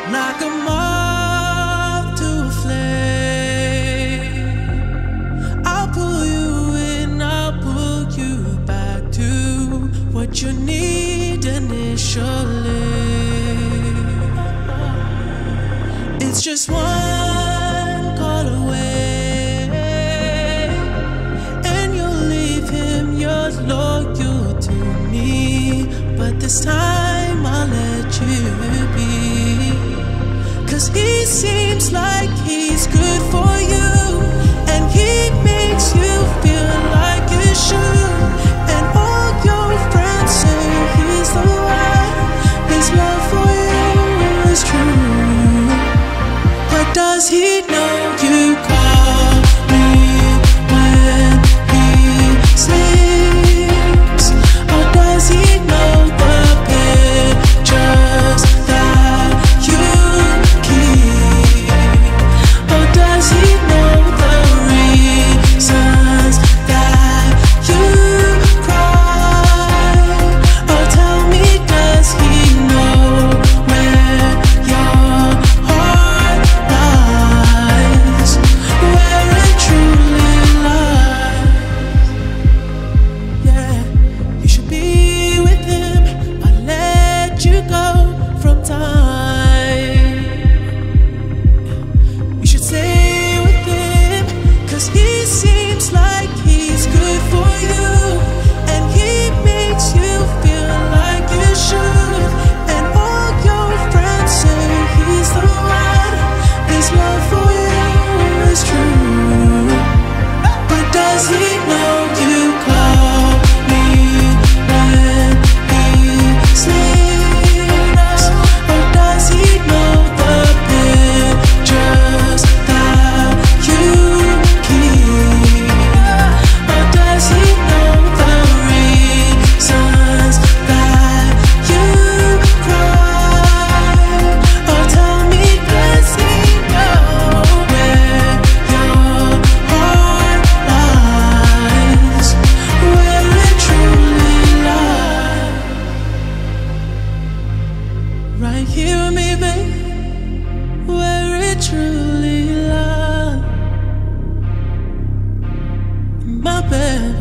Like a moth to a flame, I'll pull you in, I'll pull you back to what you need initially. It's just one call away, and you'll leave him, you're loyal to me. But this time I'll let you be, 'cause he seems like he's good for you, and he makes you feel like you should. And all your friends say he's the one, his love for you is true. But does he know you call me when he sleeps? Or does he know the pictures that you keep? Or does he know the reasons that you cry? Or tell me, does he know where your heart lies, where it truly lies? Yeah, you should be with him. I'll let you go from time. You should stay with him, 'cause he seems like he's good for you, and he makes you feel like you should. And all your friends say he's the one, his love for you is true. But does he know you call me when he sleeps? Or does he know the pictures that you keep? Or does he know the reasons that you cry? Or tell me, does he know where your heart lies, where it truly lies? Right here with me, babe, where it truly lies. In my bed.